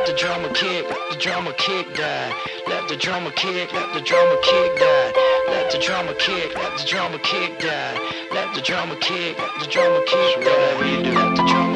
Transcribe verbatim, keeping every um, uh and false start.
the drummer kick, let the drummer kick die. Let the drummer kick, let the drummer kick die. Let the drummer kick, let the drummer kick die. Let the drummer kick, let the drummer kick die. Let the drummer